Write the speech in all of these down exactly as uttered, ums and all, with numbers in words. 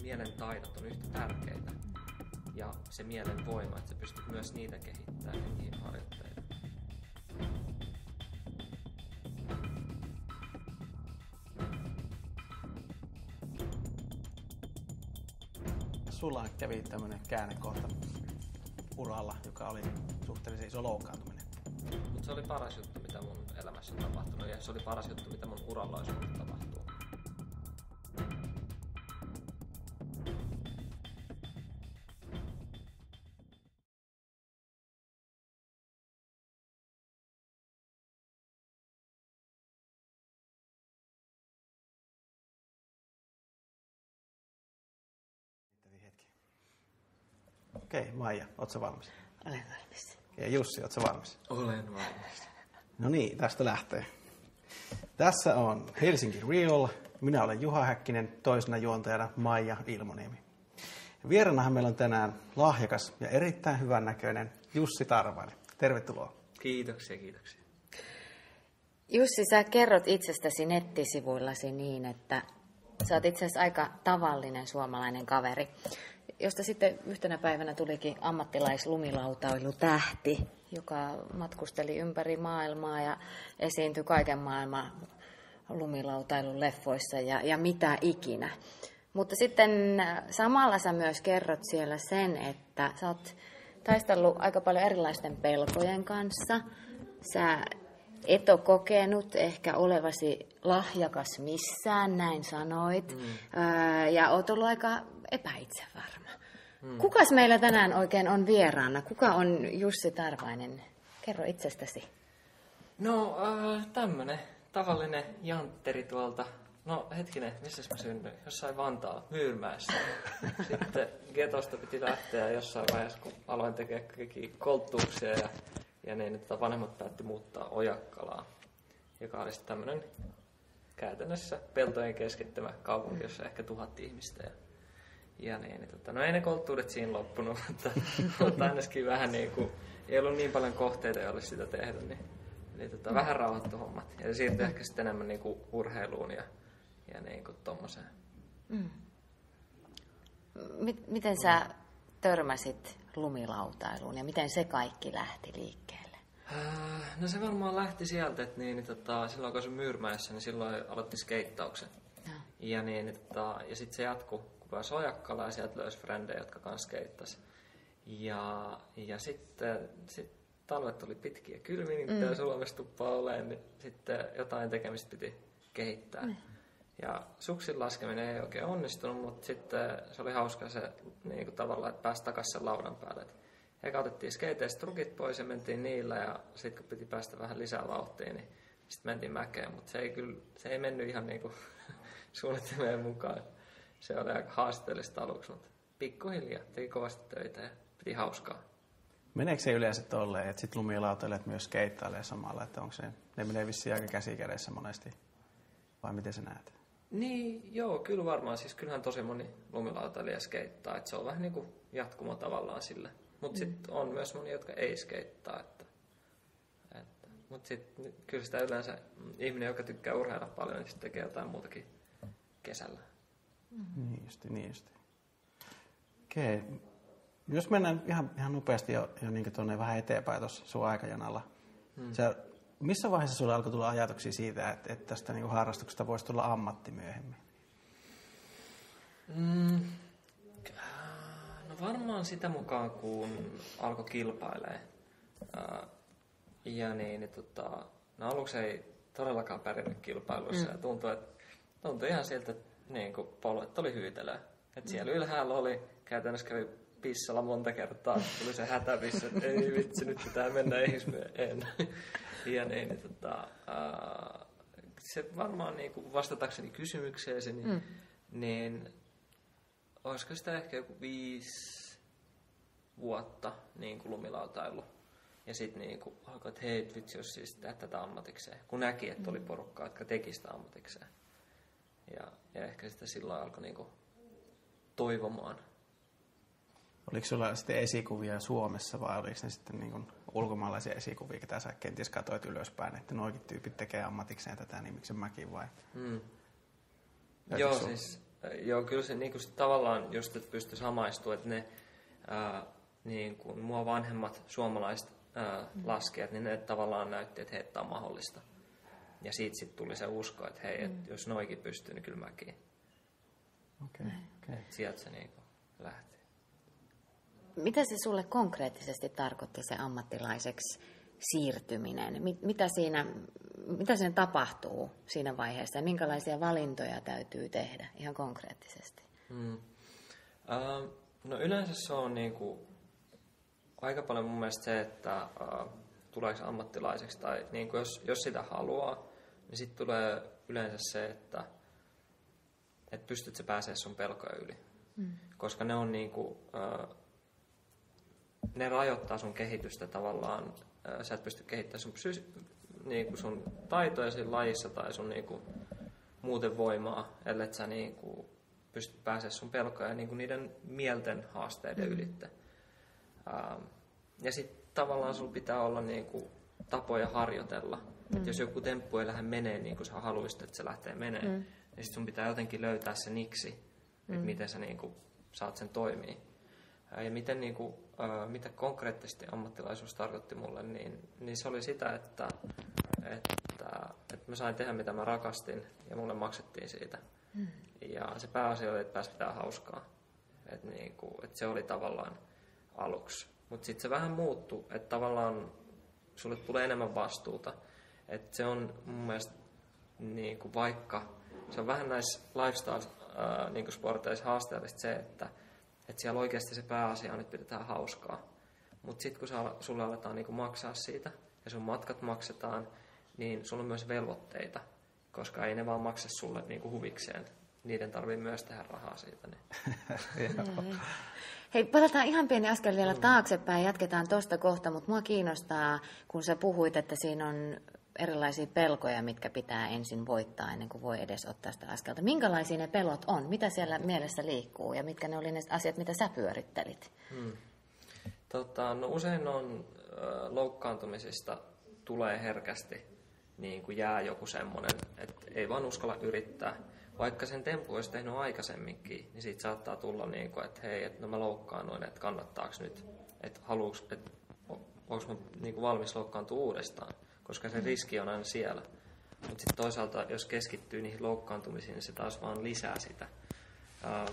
mielen taidot on yhtä tärkeitä. Ja se mielen voima, että sä pystyt myös niitä kehittämään ja niihin harjoitteita. Sulla kävi tämmönen käännekohta uralla, joka oli suhteellisen iso loukkaantuminen. Mutta se oli paras juttu, mitä mun elämässä on tapahtunut, ja se oli paras juttu, mitä mun uralla olisi voinut tapahtua. Okei, Maija, ootko sä valmis? Olen valmis. Ja Jussi, ootko sä valmis? Olen valmis. No niin, tästä lähtee. Tässä on Helsinki Real. Minä olen Juha Häkkinen, toisena juontajana Maija Ilmoniemi. Vieraanahan meillä on tänään lahjakas ja erittäin hyvännäköinen Jussi Tarvainen. Tervetuloa. Kiitoksia, kiitoksia. Jussi, sä kerrot itsestäsi nettisivuillasi niin, että sä oot itse asiassa aika tavallinen suomalainen kaveri, josta sitten yhtenä päivänä tulikin ammattilaislumilautoilutähti, joka matkusteli ympäri maailmaa ja esiintyi kaiken maailman lumilautailun leffoissa ja, ja mitä ikinä. Mutta sitten samalla sä myös kerrot siellä sen, että sä oot taistellut aika paljon erilaisten pelkojen kanssa. Sä et ole kokenut ehkä olevasi lahjakas missään, näin sanoit, mm. öö, ja oot ollut aika epäitsevarma. Mm. Kukas meillä tänään oikein on vieraana? Kuka on Jussi Tarvainen? Kerro itsestäsi. No, äh, tämmönen tavallinen jantteri tuolta. No hetkinen, missä mä synnyin? Jossain Vantaa, Myyrmäessä. Sitten getosta piti lähteä jossain vaiheessa, kun aloin tekemään kolttuuksia ja, ja niin, että vanhemmat päätti muuttaa Ojakkalaan, joka oli sitten tämmönen käytännössä peltojen keskittämä kaupunki, jossa ehkä tuhat ihmistä. Ja, ja niin, niin tota, no ei ne kolttuudet siinä loppunut, mutta, mutta ainakin vähän niin kuin, ei ollut niin paljon kohteita, joille sitä tehdä, niin, niin tota, vähän rauhoittu hommat. Ja se siirtyi ehkä sitten enemmän niin kuin urheiluun ja, ja niin kuin tommoseen. Mm. Miten sä törmäsit lumilautailuun ja miten se kaikki lähti liikkeelle? No se varmaan lähti sieltä, että niin, niin, tota, silloin kun se Myyrmäessä, niin silloin aloitti skeittauksen. Ja, ja, niin, niin, tota, ja sitten se jatkui, kun pääsi Ojakkalaan ja sieltä löysi frendejä, jotka kanssa skeittasi. Ja, ja sitten sit talvet oli pitkiä ja kylmiä, niin mm. Suomessa tuppaa olemaan, niin sitten jotain tekemistä piti kehittää. Mm. Ja suksin laskeminen ei oikein onnistunut, mutta sitten se oli hauska se niin kuin tavallaan, että pääsi takaisin sen laudan päälle. Eka otettiin skateista trukit pois ja mentiin niillä, ja sitten kun piti päästä vähän lisää vauhtia, niin sitten mentiin mäkeen. Mutta se ei kyllä, se ei mennyt ihan niin kuin suunnitelmien mukaan. Se oli aika haasteellista aluksi, mutta pikkuhiljaa teki kovasti töitä ja piti hauskaa. Meneekö se yleensä tolleen, että sitten lumilautailijat myös skeittailee samalla, että onko se, ne menee vissiin aika käsikädessä monesti, vai miten sä näet? Niin, joo, kyllä varmaan. Siis kyllähän tosi moni lumilautailija skeittaa, että se on vähän niin kuin jatkumo tavallaan sille. Mutta mm. sitten on myös moni, jotka ei skeittaa. Että, että, mutta sitten kyllä sitä yleensä ihminen, joka tykkää urheilla paljon, niin sitten tekee jotain muutakin kesällä. Mm. Niin justi, niin justi. Okei. Jos mennään ihan, ihan nopeasti jo, jo niin tuonne vähän eteenpäin tuossa sun aikajanalla. Mm. Sä, missä vaiheessa sulla alkoi tulla ajatuksia siitä, että, että tästä niin harrastuksesta voisi tulla ammatti myöhemmin? Mm. No varmaan sitä mukaan, kun alkoi kilpailemaan. Ja niin, niin tota, no aluksi ei todellakaan pärjännyt kilpailuissa. Mm. Ja tuntui, että, tuntui ihan siltä, että niin kuin polvet oli hyytelöä. Että siellä ylhäällä oli, käytännössä kävi pissalla monta kertaa. Tuli se hätäpissä, että ei vitsi, nyt pitää mennä ihmismeen. Ja niin, niin tota, se varmaan niin kuin vastatakseni kysymykseesi, niin, mm. niin olisiko sitä ehkä joku viisi vuotta niin kuin lumilautailu. Ja sitten niin kuin alkoi, että hei, vitsi, jos siis tehdä tätä ammatikseen. Kun näki, että oli porukkaa, jotka teki sitä ammatikseen. Ja, ja ehkä sitä silloin alkoi niin kuin toivomaan. Oliko sulla sitten esikuvia Suomessa vai oliko ne sitten niin kuin ulkomaalaisia esikuvia, ketä sä kenties katsoit ylöspäin, että noikin tyypit tekee ammatikseen tätä, niin miksi mäkin vai? Mm. Joo, sulla? Siis Joo, kyllä se, niin kuin se tavallaan just, että pystyi samaistumaan, että ne ää, niin kuin mua vanhemmat suomalaiset ää, mm. laskijat, niin ne tavallaan näytti, että hei, tämä on mahdollista. Ja siitä sitten tuli se usko, että hei, mm. että jos noikin pystyy, niin kyllä mäkin. Okay, okay. Sieltä se niin kuin lähti. Mitä se sulle konkreettisesti tarkoitti se ammattilaiseksi siirtyminen? Mitä siinä, mitä siinä tapahtuu siinä vaiheessa ja minkälaisia valintoja täytyy tehdä ihan konkreettisesti? Hmm. Uh, no yleensä se on niinku aika paljon mun mielestä se, että uh, tuleeko ammattilaiseksi tai niinku jos, jos sitä haluaa, niin sitten tulee yleensä se, että et pystyt sä pääsemään sun pelkoja yli. Hmm. Koska ne on niinku, uh, ne rajoittaa sun kehitystä tavallaan. Sä et pysty kehittämään sun, psy- niinku sun taitoja siinä lajissa tai sun niinku muuten voimaa, ellei sä niinku pysty pääsemään sun pelkoja niinku niiden mielten haasteiden mm. ylitte. Ähm, ja sitten tavallaan sulla pitää olla niinku tapoja harjoitella. Mm. Et jos joku temppu ei lähde menee niin kuin sä haluaisit, että se lähtee menee, mm. niin sit sun pitää jotenkin löytää se niksi, mm. että miten sä niinku saat sen toimii. Ja miten, niin kuin, äh, mitä konkreettisesti ammattilaisuus tarkoitti mulle, niin, niin se oli sitä, että, että, että mä sain tehdä mitä mä rakastin ja mulle maksettiin siitä. Mm. Ja se pääasia oli, että pääsi pitää hauskaa. Että niin kuin, että se oli tavallaan aluksi. Mutta sitten se vähän muuttui, että tavallaan sulle tulee enemmän vastuuta. Että se on mun mielestä niin kuin vaikka, se on vähän näissä lifestyle-sporteissa äh, haasteellista se, että Että siellä oikeasti se pääasia on, että pidetään hauskaa. Mutta sitten kun sä, sulle aletaan niinku maksaa siitä ja sun matkat maksetaan, niin sulla on myös velvoitteita, koska ei ne vaan maksa sulle niinku huvikseen. Niiden tarvii myös tehdä rahaa siitä. Niin. Hei, palataan ihan pieni askel vielä taaksepäin, jatketaan tuosta kohta, mutta mua kiinnostaa, kun sä puhuit, että siinä on erilaisia pelkoja, mitkä pitää ensin voittaa ennen kuin voi edes ottaa sitä askelta. Minkälaisia ne pelot on? Mitä siellä mielessä liikkuu ja mitkä ne oli ne asiat, mitä sä pyörittelit? Hmm. Tota, no usein on äh, loukkaantumisista tulee herkästi, niin kuin jää joku semmoinen, että ei vaan uskalla yrittää. Vaikka sen tempun olisi tehnyt aikaisemminkin, niin siitä saattaa tulla niin kuin, että hei, että no mä loukkaannuin, että kannattaako nyt, että haluuks, että onko mä niin kuin valmis loukkaantua uudestaan. Koska se riski on aina siellä. Mutta sitten toisaalta, jos keskittyy niihin loukkaantumisiin, niin se taas vaan lisää sitä. Uh,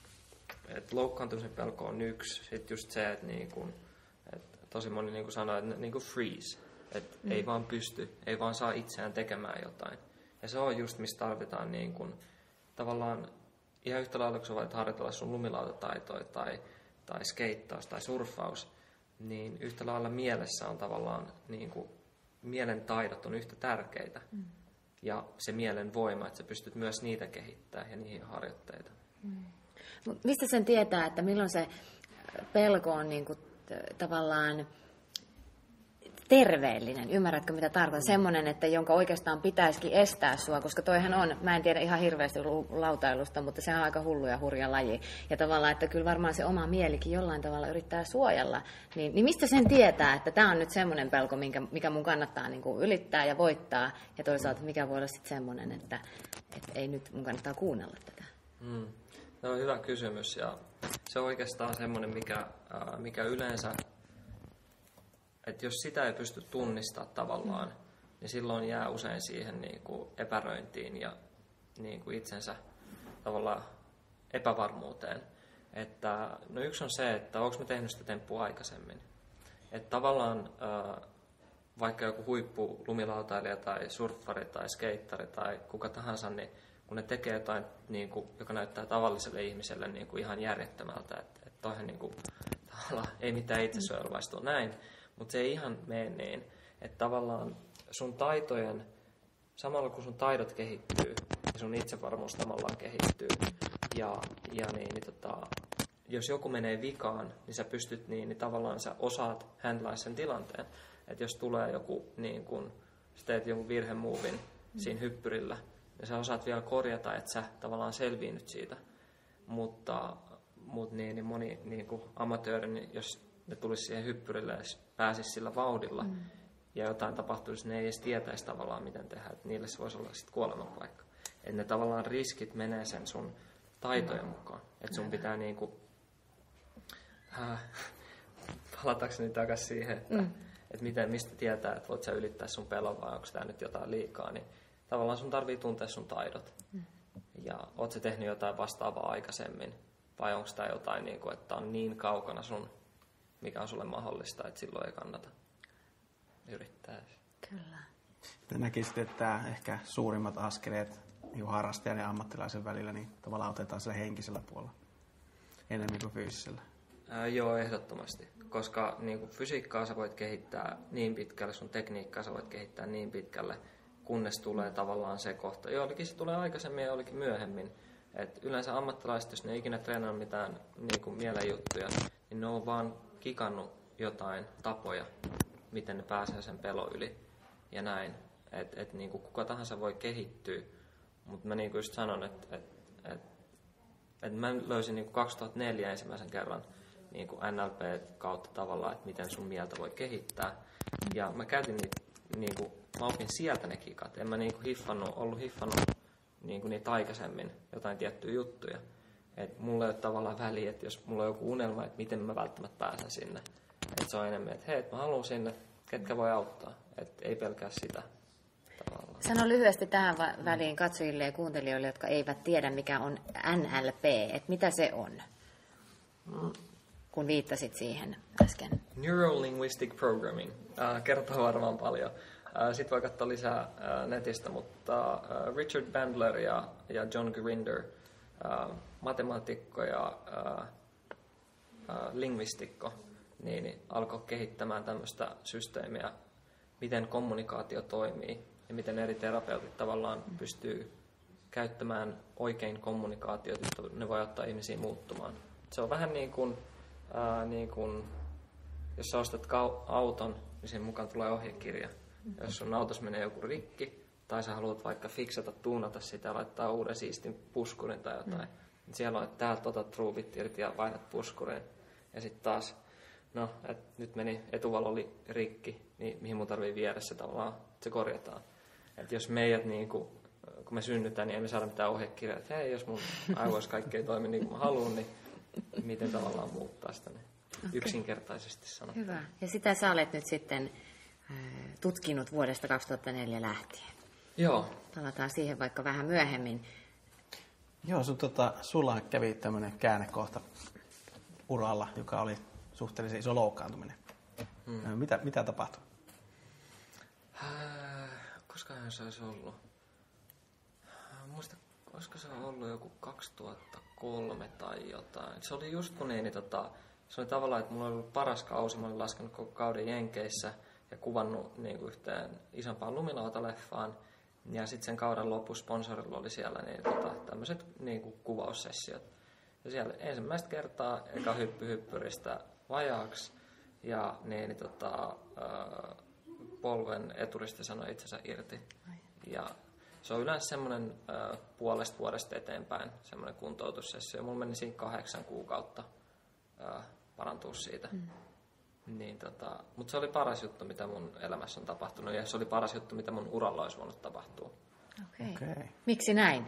et loukkaantumisen pelko on yksi. Sitten just se, että niinku, et tosi moni niinku sanoo, että niinku freeze. Että mm. ei vaan pysty, ei vaan saa itseään tekemään jotain. Ja se on just, missä tarvitaan niinku, tavallaan ihan yhtä lailla, kun sä voit harjoitella sun lumilautataitoja tai, tai skeittaus tai surffaus, niin yhtä lailla mielessä on tavallaan niinku, mielen taidot on yhtä tärkeitä. Mm. Ja se mielen voima, että sä pystyt myös niitä kehittämään ja niihin harjoitteita. Mm. Mistä sen tietää, että milloin se pelko on niin kuin t- tavallaan terveellinen? Ymmärrätkö, mitä tarkoitan? Mm. Semmoinen, että jonka oikeastaan pitäisikin estää sua, koska toihan on, mä en tiedä ihan hirveästi lautailusta, mutta se on aika hullu ja hurja laji. Ja tavallaan, että kyllä varmaan se oma mielikin jollain tavalla yrittää suojella. Niin, niin mistä sen tietää, että tämä on nyt semmoinen pelko, minkä, mikä mun kannattaa niin kuin ylittää ja voittaa, ja toisaalta mikä voi olla sitten semmoinen, että, että ei nyt mun kannattaa kuunnella tätä? Mm. No, hyvä kysymys, ja se on oikeastaan semmoinen, mikä, äh, mikä yleensä, että jos sitä ei pysty tunnistamaan tavallaan, mm. niin silloin jää usein siihen niin kuin epäröintiin ja niin kuin itsensä tavallaan epävarmuuteen. Että, no yksi on se, että onko mä tehnyt sitä temppua aikaisemmin. Että tavallaan äh, vaikka joku huippu lumilautailija tai surffari tai skeittari tai kuka tahansa, niin kun ne tekee jotain, niin kuin, joka näyttää tavalliselle ihmiselle niin kuin ihan järjettömältä, että, että toihan niin kuin, ei mitään itsesuojeluvaistua näin, mutta se ei ihan mene niin, että tavallaan sun taitojen, samalla kun sun taidot kehittyy, niin sun itsevarmuus tavallaan kehittyy. Ja, ja niin, niin tota, jos joku menee vikaan, niin sä pystyt niin, niin tavallaan sä osaat handlaa sen tilanteen. Että jos tulee joku, niin kun sä teet jonkun virhemuuvin mm. siinä hyppyrillä, ja sä osaat vielä korjata, että sä tavallaan selviinyt siitä. Mutta, mutta niin, niin moni niin kuin amatööri, niin jos ne tulisi siihen hyppyrille ja pääsisi sillä vauhdilla, mm. ja jotain tapahtuisi, ne ei edes tietäisi tavallaan, miten tehdä. Että niille se voisi olla sitten kuolemanpaikka. Että ne tavallaan riskit menee sen sun taitojen mukaan. Että sun pitää niinku, äh, palatakseni takaisin siihen, että mm. et miten, mistä tietää, että voit sä ylittää sun pelon vai onko tää nyt jotain liikaa, niin tavallaan sun tarvii tuntea sun taidot. Mm. Ja oot sä tehnyt jotain vastaavaa aikaisemmin, vai onko tää jotain, niinku, että on niin kaukana sun, mikä on sulle mahdollista, että silloin ei kannata yrittää. Kyllä. Te näkisitte, että ehkä suurimmat askeleet niin harrastajan ja ammattilaisen välillä, niin tavallaan otetaan sillä henkisellä puolella enemmän kuin fyysisellä. Ää, joo, ehdottomasti. Koska niin kuin fysiikkaa sä voit kehittää niin pitkälle, sun tekniikkaa sä voit kehittää niin pitkälle, kunnes tulee tavallaan se kohta. Joillekin se tulee aikaisemmin ja joillekin myöhemmin. Et yleensä ammattilaiset, jos ne ei ikinä treenaa mitään niin kuin mielenjuttuja, niin ne on vaan kikannut jotain tapoja, miten ne pääsee sen pelon yli ja näin. Että et, niin kuin kuka tahansa voi kehittyä. Mutta mä niin kuin just sanon, että et, et, et mä löysin niin kuin kaksituhattaneljä ensimmäisen kerran niin kuin N L P kautta tavallaan, että miten sun mieltä voi kehittää. Ja mä käytin niitä, niin kuin, mä opin sieltä ne kikat. En mä niin kuin hiffannut, ollut hiffannut niin kuin niitä aikaisemmin, jotain tiettyjä juttuja. Että mulla ei ole tavallaan väliä, että jos mulla on joku unelma, että miten mä välttämättä pääsen sinne. Että se on enemmän, että hei, että mä haluan sinne, ketkä voi auttaa. Että ei pelkää sitä. Tavallaan. Sano lyhyesti tähän väliin katsojille ja kuuntelijoille, jotka eivät tiedä, mikä on N L P, että mitä se on, kun viittasit siihen äsken. Neuro-linguistic programming. Äh, kertoo varmaan paljon. Äh, Sitten voi katsoa lisää äh, netistä, mutta äh, Richard Bandler ja, ja John Grinder, äh, matemaatikko ja äh, äh, lingvistikko, niin, niin alkoi kehittämään tämmöistä systeemiä, miten kommunikaatio toimii ja miten eri terapeutit tavallaan pystyy käyttämään oikein kommunikaatiota, jotta ne voi ottaa ihmisiä muuttumaan. Se on vähän niin kuin, ää, niin kuin jos sä ostat auton, niin sen mukaan tulee ohjekirja. Mm-hmm. Jos sun autossa menee joku rikki, tai sä haluat vaikka fiksata, tuunata sitä ja laittaa uuden siistin puskurin tai jotain, mm-hmm. niin siellä on, että täältä otat ruuvit irti ja vaihdat puskuriin. Ja sitten taas, no, että nyt meni etuvalo oli rikki, niin mihin mun tarvii viedä se tavallaan, se korjataan. Että jos meidät, niin kun, kun me synnytään, niin emme saada mitään ohjekirjaa, että hei, jos mun aivoissa kaikki ei toimi niin kuin mä haluan, niin miten tavallaan muuttaa sitä, niin okay. Yksinkertaisesti sanottuna. Hyvä. Ja sitä sä olet nyt sitten äh, tutkinut vuodesta kaksituhattaneljä lähtien. Joo. Palataan siihen vaikka vähän myöhemmin. Joo, sun, tota, sulla kävi tämmöinen käännekohta uralla, joka oli suhteellisen iso loukkaantuminen. Hmm. Mitä, mitä tapahtui? Äh, koskahan se olisi ollut? Muista, olisiko se ollut joku kaksituhattakolme tai jotain. Se oli just kun niin, tota, se oli tavallaan, että mulla oli ollut paras kausi. Mä olin laskenut koko kauden Jenkeissä ja kuvannut niin kuin yhteen isompaan lumilautaleffaan. Ja sitten sen kauden lopussa sponsorilla oli siellä niin, tota, tämmöiset niin kuin kuvaussessiot. Ja siellä ensimmäistä kertaa eka hyppy hyppyristä vajaaksi ja niin, niin tota, ää, polven eturista sanoi itsensä irti. Ja se on yleensä semmoinen ää, puolesta vuodesta eteenpäin semmoinen kuntoutussessio. Mulla meni siinä kahdeksan kuukautta ää, parantua siitä. Mm. Niin, tota, mutta se oli paras juttu, mitä mun elämässä on tapahtunut, ja se oli paras juttu, mitä mun uralla olisi voinut tapahtua. Okei. Okay. Okay. Miksi näin?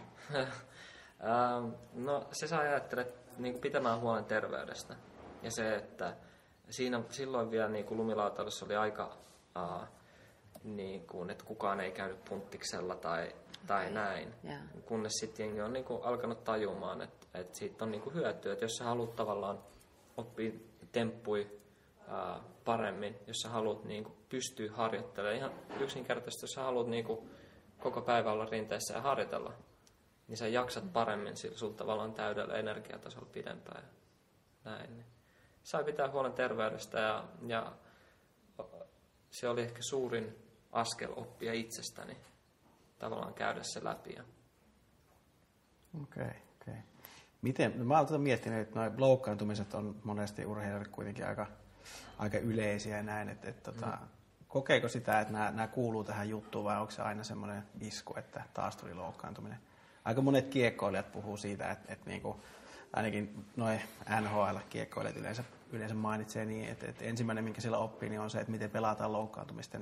No se saa ajattele niin pitämään huolen terveydestä. Ja se, että siinä, silloin vielä niin kuin lumilautailussa oli aika, uh, niin kuin, että kukaan ei käynyt punttiksella tai, tai okay. näin. Yeah. Kunnes sitten jengi on niin kuin alkanut tajumaan, että, että siitä on niin kuin hyötyä. Että jos sä haluat tavallaan oppia temppui uh, paremmin, jos sä haluat niin kuin pystyä harjoittelemaan. Ihan yksinkertaisesti, jos sä haluat niin kuin koko päivä olla rinteessä ja harjoitella, niin sä jaksat paremmin sulla tavallaan täydellä energiatasolla pidempään. Näin. Niin. Sai pitää huolen terveydestä ja, ja se oli ehkä suurin askel oppia itsestäni tavallaan käydä se läpi. Okei, okay, okei. Okay. Miten, mä olen miettinyt, että nuo loukkaantumiset on monesti urheilijoille kuitenkin aika, aika yleisiä ja näin, että, että tota, mm. kokeeko sitä, että nämä, nämä kuuluu tähän juttuun vai onko se aina semmoinen isku, että taas tuli loukkaantuminen? Aika monet kiekkoilijat puhuu siitä, että, että niin kuin, ainakin noin N H L-kiekkoilijat yleensä, yleensä mainitsee niin, että, että ensimmäinen, minkä siellä oppii, niin on se, että miten pelataan loukkaantumisten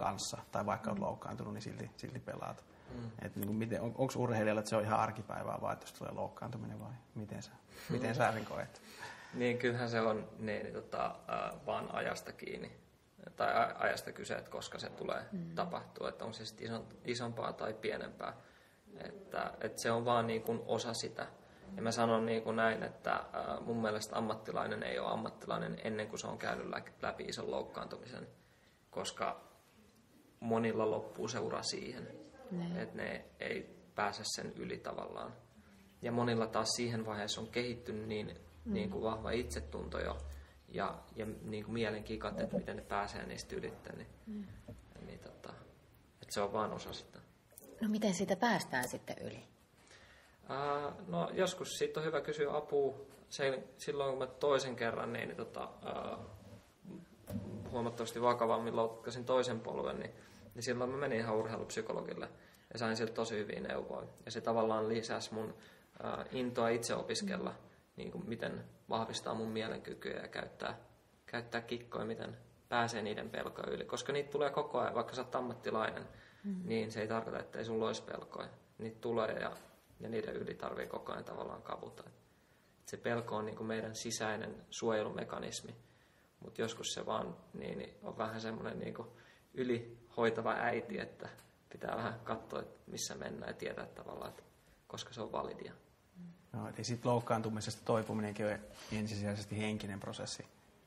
kanssa, tai vaikka olet loukkaantunut, niin silti, silti pelaat. Mm. Et niin miten, on, onko urheilijalla, että se on ihan arkipäivää vai että jos tulee loukkaantuminen vai miten sä, miten mm. sä sen koet? Niin kyllähän se on niin, niin, tota, äh, vaan ajasta kiinni. Tai ajasta kyse, että koska se tulee mm. tapahtua, että on se sitten ison, isompaa tai pienempää. Että, että se on vaan niin kuin osa sitä. Ja mä sanon niin kuin näin, että äh, mun mielestä ammattilainen ei ole ammattilainen ennen kuin se on käynyt läpi ison loukkaantumisen, koska monilla loppuu se ura siihen, ne. Että ne ei pääse sen yli tavallaan. Ja monilla taas siihen vaiheessa on kehittynyt niin, mm. niin kuin vahva itsetunto jo ja, ja niin kuin mielenkikat, että miten ne pääsee niistä ylittä. Niin, mm. niin, tota, että se on vaan osa sitä. No miten siitä päästään sitten yli? Uh, no joskus siitä on hyvä kysyä apua. Se, silloin kun mä toisen kerran niin, niin tota, uh, huomattavasti vakavammin loukkasin toisen polven, niin, niin silloin mä menin ihan urheilupsykologille ja sain sieltä tosi hyviä neuvoja. Ja se tavallaan lisäsi mun uh, intoa itse opiskella, mm. niin kuin miten vahvistaa mun mielenkykyä ja käyttää, käyttää kikkoja, miten pääsee niiden pelkoja yli. Koska niitä tulee koko ajan, vaikka sä oot ammattilainen, mm. niin se ei tarkoita, että ei sulla olisi pelkoja. Niitä tulee ja Ja niiden yli tarvii koko ajan tavallaan kavuta. Se pelko on niin kuin meidän sisäinen suojelumekanismi. Mutta joskus se vaan niin, niin on vähän semmoinen niin kuin ylihoitava äiti, että pitää vähän katsoa, että missä mennään ja tietää tavallaan, että koska se on validia. No, eli sitten loukkaantumisesta toipuminenkin on ensisijaisesti henkinen prosessi.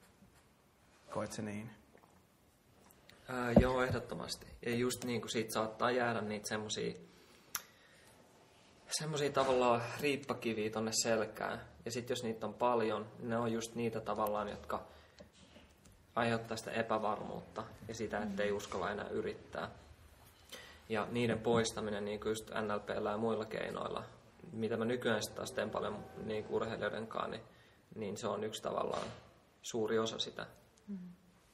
Koet se niin? Ää, joo, ehdottomasti. Ja just niin kuin siitä saattaa jäädä niitä semmoisia semmoisia tavallaan riippakiviä tonne selkään. Ja sitten jos niitä on paljon, ne on just niitä tavallaan, jotka aiheuttaa sitä epävarmuutta ja sitä, ettei uskalla enää yrittää. Ja niiden poistaminen niin kuin just N L P:llä ja muilla keinoilla, mitä mä nykyään sitten taas teen paljon niin kuin urheilijoidenkaan, niin, niin se on yksi tavallaan suuri osa sitä. Mm-hmm.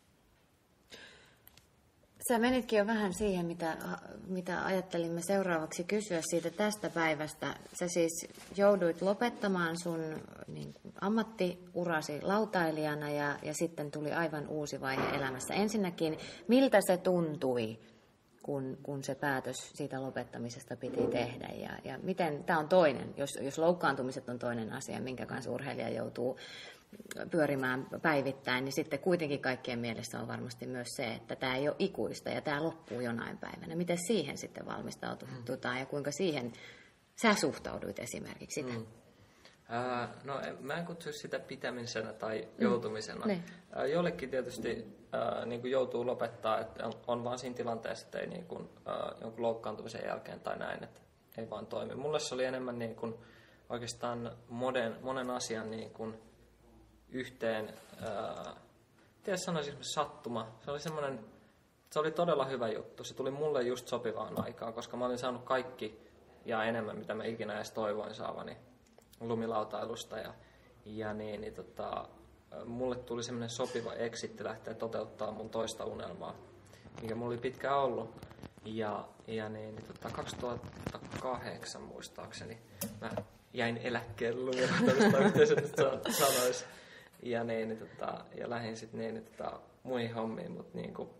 Sä menitkin jo vähän siihen, mitä, mitä ajattelimme seuraavaksi kysyä siitä tästä päivästä. Sä siis jouduit lopettamaan sun niin, ammattiurasi lautailijana ja, ja sitten tuli aivan uusi vaihe elämässä. Ensinnäkin, miltä se tuntui, kun, kun se päätös siitä lopettamisesta piti tehdä? Ja, ja miten, tämä on toinen, jos, jos loukkaantumiset on toinen asia, minkä kanssa urheilija joutuu pyörimään päivittäin, niin sitten kuitenkin kaikkien mielessä on varmasti myös se, että tämä ei ole ikuista ja tämä loppuu jonain päivänä. Miten siihen sitten valmistaututaan mm. ja kuinka siihen sä suhtauduit esimerkiksi sitä? Mm. Äh, no mä en kutsu sitä pitämisenä tai joutumisena. Mm. Äh, jollekin tietysti äh, niin kuin joutuu lopettaa, että on, on vaan siinä tilanteessa, että ei niin kuin, äh, jonkun loukkaantumisen jälkeen tai näin, että ei vaan toimi. Mulle se oli enemmän niin kuin, oikeastaan monen, monen asian niin kuin, yhteen, ää, tiedä sanoisin sattuma. Se oli semmoinen, se oli todella hyvä juttu. Se tuli mulle just sopivaan aikaan, koska mä olin saanut kaikki ja enemmän, mitä mä ikinä edes toivoin saavani lumilautailusta. Ja, ja niin, niin tota, mulle tuli semmoinen sopiva exitti lähteä toteuttaa mun toista unelmaa, mikä mulla oli pitkään ollut. Ja, ja niin, niin tota, kaksituhattakahdeksan muistaakseni mä jäin eläkkeelle lumilautailusta, miten se nyt sanoisi. Ja, niin, niin, tota, ja lähdin sitten niin, niin, tota, muihin hommiin, mutta niin, kuin,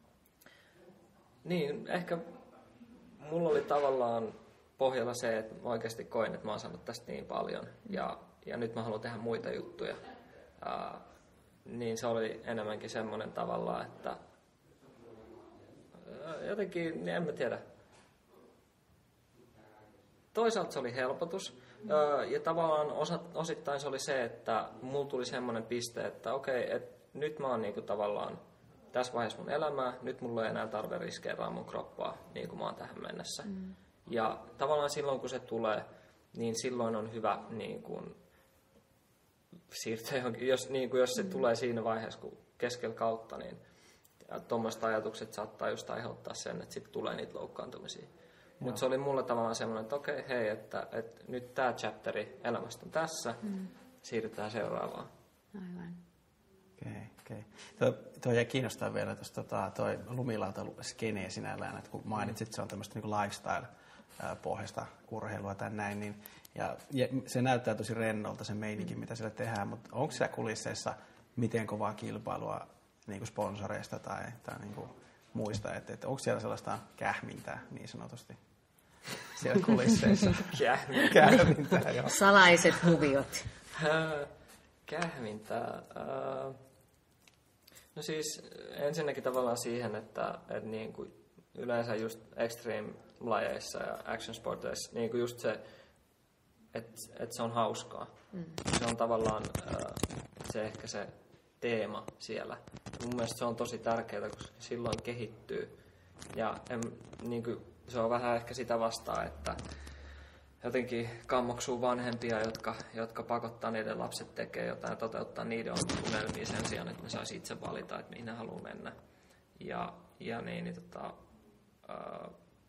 niin ehkä mulla oli tavallaan pohjalla se, että mä oikeasti koin, että mä oon saanut tästä niin paljon ja, ja nyt mä haluan tehdä muita juttuja. Ää, niin se oli enemmänkin semmoinen tavallaan, että jotenkin, niin en mä tiedä. Toisaalta se oli helpotus. Ja tavallaan osa, osittain se oli se, että mulla tuli semmoinen piste, että okei, että nyt mä oon niinku tavallaan tässä vaiheessa mun elämää, nyt mulla ei enää tarve riskeeraa mun kroppaa niin kuin mä oon tähän mennessä. Mm. Ja tavallaan silloin kun se tulee, niin silloin on hyvä niin kuin, siirtyä johonkin, jos, niin kuin, jos se mm. tulee siinä vaiheessa kun keskellä kautta, niin tuommoiset ajatukset saattaa just aiheuttaa sen, että sitten tulee niitä loukkaantumisia. Mutta se oli mulle tavallaan semmoinen, että okei, hei, että, että nyt tämä chapteri elämästä on tässä, mm. siirrytään seuraavaan. Aivan. Okei, okei. Tuo, tuo jäi kiinnostaa vielä tuosta tota, toi lumilautailu-skenee sinällään, että kun mainitsit, että se on tämmöistä niin lifestyle-pohjaista urheilua tai näin, niin ja, ja se näyttää tosi rennolta se meininki, mm. mitä siellä tehdään, mutta onko siellä kulisseissa miten kovaa kilpailua niin kuin sponsoreista tai, tai niin kuin muista, että, että onko siellä sellaista kähmintää niin sanotusti siellä kulisseissa? Kähmintää. Kähmintää, joo. Salaiset huviot. Kähmintää. No siis ensinnäkin tavallaan siihen, että, että niin kuin yleensä just extreme-lajeissa ja action-sporteissa niin kuin just se, että, että se on hauskaa. Mm. Se on tavallaan se ehkä se teema siellä. Mun mielestä se on tosi tärkeää, koska silloin kehittyy. Ja en, niin kuin, se on vähän ehkä sitä vastaan, että jotenkin kammoksuu vanhempia, jotka, jotka pakottaa niiden lapset tekemään jotain ja toteuttaa niiden unelmia sen sijaan, että ne saisi itse valita, että mihin ne haluaa mennä. Ja, ja niin, niin, tota, ää,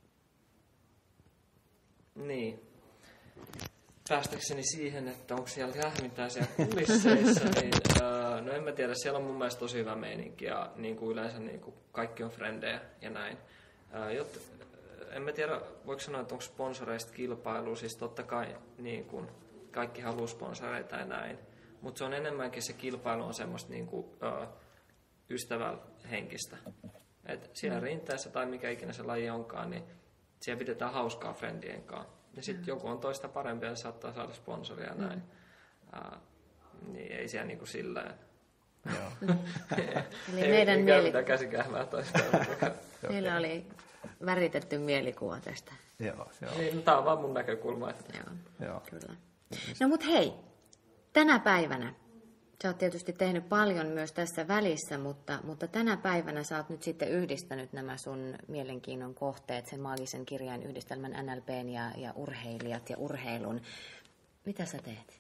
niin. Päästäkseni siihen, että onko siellä kähmintää siellä kulisseissa, niin ää, no en mä tiedä, siellä on mun mielestä tosi hyvä meininki ja niin kuin yleensä niin kuin kaikki on frendejä ja näin. Ää, jot, en mä tiedä, voiko sanoa, että onko sponsoreista kilpailu, siis totta kai niin kuin, kaikki haluaa sponsoreita ja näin, mutta se on enemmänkin se kilpailu on semmoista niin kuin, ää, ystävähenkistä. Et siellä mm. rinteessä tai mikä ikinä se laji onkaan, niin siellä pidetään hauskaa frendien kanssa. Ja sitten joku on toista parempi ja saattaa saada sponsoria ja näin. Mm. Uh, niin ei siellä niinku silleen. Joo. Eli meidän mieli... käsikähmää toistaan. Meillä oli väritetty mielikuva tästä. Joo, joo. Niin, tämä on vaan mun näkökulma. Että... Joo, joo. Kyllä. No mut hei, tänä päivänä, sä oot tietysti tehnyt paljon myös tässä välissä, mutta, mutta tänä päivänä sä oot nyt sitten yhdistänyt nämä sun mielenkiinnon kohteet, sen maagisen kirjain yhdistelmän N L P:n ja, ja urheilijat ja urheilun. Mitä sä teet?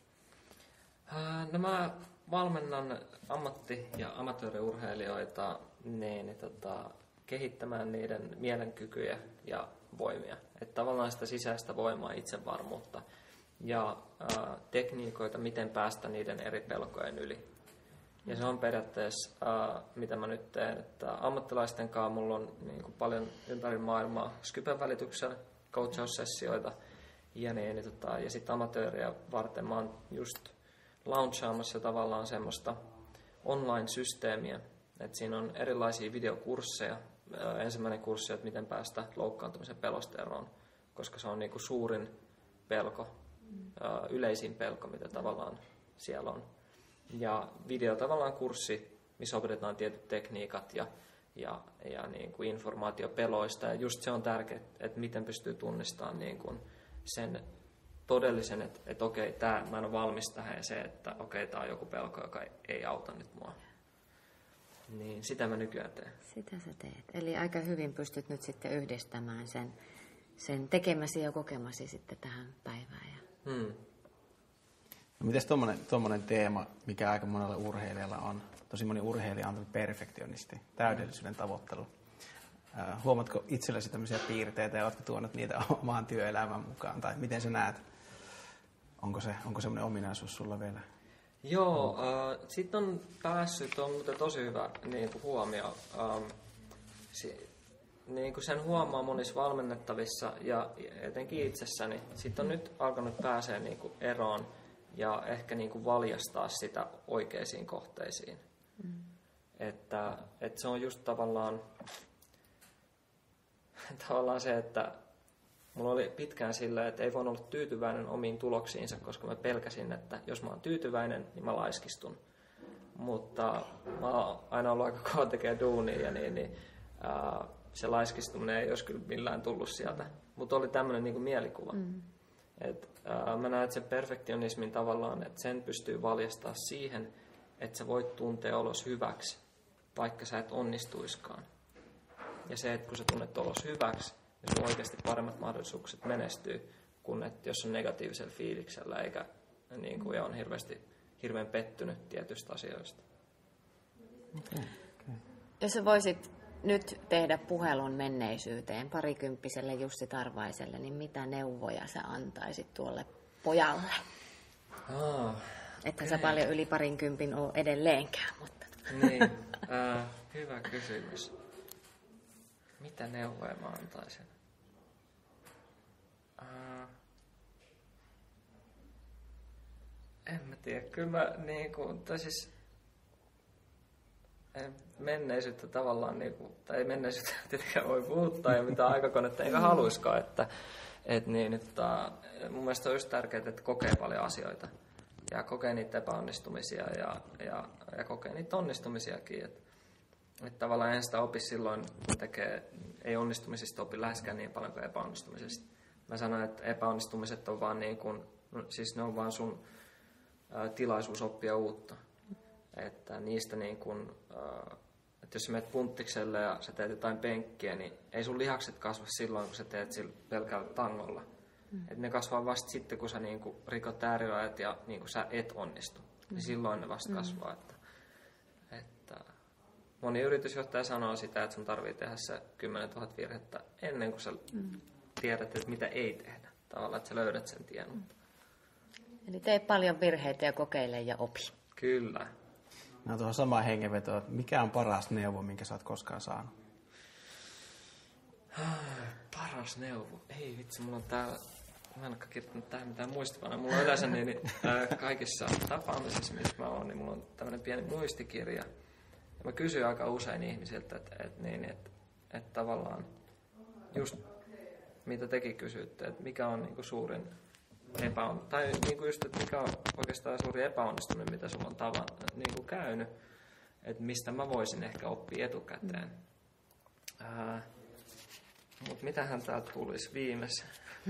No mä valmennan ammatti- ja amatööriurheilijoita niin, tota, kehittämään niiden mielenkykyjä ja voimia. Että tavallaan sitä sisäistä voimaa, itsevarmuutta ja äh, tekniikoita, miten päästä niiden eri pelkojen yli. Ja se on periaatteessa, äh, mitä mä nyt teen, että ammattilaisten kanssa mulla on niin kuin paljon ympäri maailmaa Skypen välityksellä coachaussessioita ja, niin, niin, tota, ja sitten amatööriä varten mä oon just launchaamassa tavallaan semmoista online-systeemiä, että siinä on erilaisia videokursseja. Äh, ensimmäinen kurssi, että miten päästä loukkaantumisen pelosta eroon, koska se on niin kuin suurin pelko, yleisin pelko, mitä tavallaan siellä on. Ja video tavallaan kurssi, missä opetetaan tietyt tekniikat ja, ja, ja niin kuin informaatio peloista. Ja just se on tärkeää, että miten pystyy tunnistamaan niin kuin sen todellisen, että, että okei, tää, mä en ole valmis tähän ja se, että okei, tämä on joku pelko, joka ei, ei auta nyt mua. Niin sitä mä nykyään teen. Sitä sä teet. Eli aika hyvin pystyt nyt sitten yhdistämään sen, sen tekemäsi ja kokemasi sitten tähän päivään. Ja... Hmm. No, mites tommonen, tommonen teema, mikä aika monella urheilijalla on? Tosi moni urheilija on perfektionisti, täydellisyyden tavoittelu. Äh, huomatko itsellesi tämmöisiä piirteitä ja oletko tuonut niitä omaan työelämän mukaan? Tai miten sä näet? Onko se, onko semmoinen ominaisuus sulla vielä? Joo, äh, sitten on päässyt, on muuten tosi hyvä niin kuin huomio. Ähm, si, niin kuin sen huomaa monissa valmennettavissa ja etenkin itsessäni. Sitten on nyt alkanut pääsee niin kuin eroon ja ehkä niin kuin valjastaa sitä oikeisiin kohteisiin. Mm. Että, että se on just tavallaan, tavallaan se, että mulla oli pitkään silleen, että ei voinut olla tyytyväinen omiin tuloksiinsa, koska mä pelkäsin, että jos mä oon tyytyväinen, niin mä laiskistun. Mutta mä oon aina ollut aika kova tekemään duunia ja niin, niin ää, se laiskistuminen ei olisi kyllä millään tullut sieltä. Mutta oli tämmöinen niinku mielikuva. Mm. Et, ää, mä näen, että se perfektionismin tavallaan, että sen pystyy valjastamaan siihen, että sä voit tuntea olos hyväksi, vaikka sä et onnistuiskaan. Ja se, että kun sä tunnet olos hyväksi, ja sulla on oikeasti paremmat mahdollisuukset menestyy, kuin että jos on negatiivisella fiiliksellä, eikä niin kuin, ja on hirveästi, hirveän pettynyt tietystä asioista. Okay. Okay. Jos sä voisit nyt tehdä puhelun menneisyyteen parikymppiselle Jussi Tarvaiselle, niin mitä neuvoja sä antaisit tuolle pojalle? Oh, okay. Että sä paljon yli parinkympin ole edelleenkään, mutta... Niin, äh, hyvä kysymys. Mitä neuvoja mä antaisin? Uh, en mä tiedä. Kyllä mä niin kuin, tai siis, menneisyyttä tavallaan, niin kuin, tai ei menneisyyttä tietenkään voi muuttaa ja mitään aikakonetta eikä haluiskaan, että et niin, että mun mielestä on just tärkeää, että kokee paljon asioita ja kokee niitä epäonnistumisia ja, ja, ja kokee niitä onnistumisiakin. Että et tavallaan en sitä opi silloin, kun tekee, ei onnistumisista opi läheskään niin paljon kuin epäonnistumisista. Mä sanoin, että epäonnistumiset on vaan niin kuin, siis ne on vaan sun ä, tilaisuus oppia uutta. Että niistä niin kuin, ä, että jos sä menet punttikselle ja sä teet jotain penkkiä, niin ei sun lihakset kasva silloin, kun sä teet sillä pelkällä tangolla. Mm. Että ne kasvaa vasta sitten, kun sä niin kuin rikot äärirajat ja niin kuin sä et onnistu. Mm. Niin silloin ne vasta kasvaa. Mm. Että, että moni yritysjohtaja sanoo sitä, että sun tarvii tehdä se kymmenen tuhatta virhettä ennen kuin sä mm. tiedät, että mitä ei tehdä. Tavallaan, että sä löydät sen tien. Mm. Eli tee paljon virheitä ja kokeile ja opi. Kyllä. No tuohon samaan hengenvetoon, että mikä on paras neuvo, minkä sä oot koskaan saanut? Paras neuvo? Ei vitsi, mulla on täällä, mä en olekaan kirjoittanut tähän mitään muistavana. Mulla on yleensä niin, niin, äh, kaikissa tapaamisissa, missä mä oon, niin mulla on tämmöinen pieni muistikirja. Ja mä kysyn aika usein ihmisiltä, että, että, niin, että, että tavallaan just mitä tekin kysyitte, että mikä on niin kuin suurin epäon, tai niin kuin just, että mikä on oikeastaan suuri epäonnistuminen, mitä sulla on tavan, niin kuin käynyt, että mistä mä voisin ehkä oppia etukäteen. Ää, mut mitähän täältä tulisi viimeisen?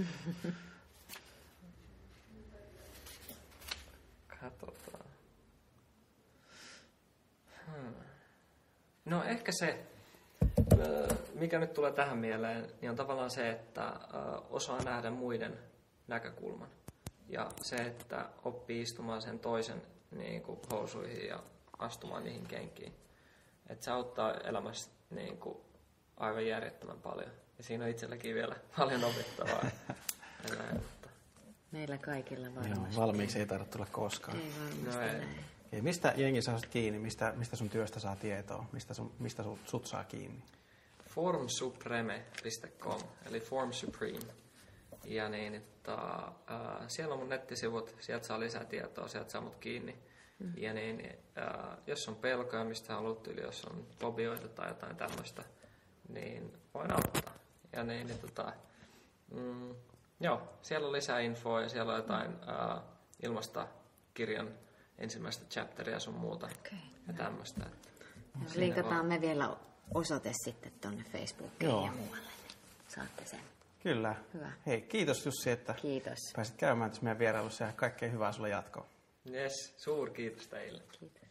Katsotaan. Hmm. No ehkä se, mikä nyt tulee tähän mieleen, niin on tavallaan se, että osaa nähdä muiden näkökulman. Ja se, että oppii istumaan sen toisen niin kuin housuihin ja astumaan niihin kenkiin. Että se auttaa elämässä niin kuin aivan järjettömän paljon. Ja siinä on itselläkin vielä paljon opittavaa. Meillä kaikilla varmasti. Joo, valmiiksi ei tarvitse tulla koskaan. Ei varmasti no ei. näin. Ei, mistä jengi saa kiinni? Mistä, mistä sun työstä saa tietoa? Mistä, sun, mistä sun, sut saa kiinni? formsupreme piste com, eli Form Supreme. Ja niin, että, äh, siellä on mun nettisivut, sieltä saa lisää tietoa, sieltä saa mut kiinni. Mm. Ja niin, äh, jos on pelkoja, mistä haluat yli, jos on fobioita tai jotain tämmöistä, niin voin auttaa. Ja niin, niin tota, mm, joo, siellä on lisää infoa ja siellä on jotain äh, ilmasta kirjan ensimmäistä chapteria sun muuta okay. ja tämmöistä. Linkataan me vielä osoite sitten tuonne Facebookiin Joo. ja muualle. Saatte sen. Kyllä. Hyvä. Hei, kiitos Jussi, että Kiitos. pääsit käymään tässä meidän vierailussa ja kaikkea hyvää sulle jatkoon. Yes, suuri kiitos teille. Kiitos.